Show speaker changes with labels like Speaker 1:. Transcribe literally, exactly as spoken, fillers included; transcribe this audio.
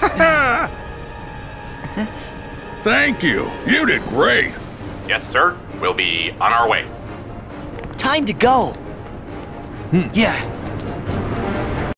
Speaker 1: Thank you. You did great.
Speaker 2: Yes, sir. We'll be on our way.
Speaker 3: Time to go.
Speaker 4: Yeah,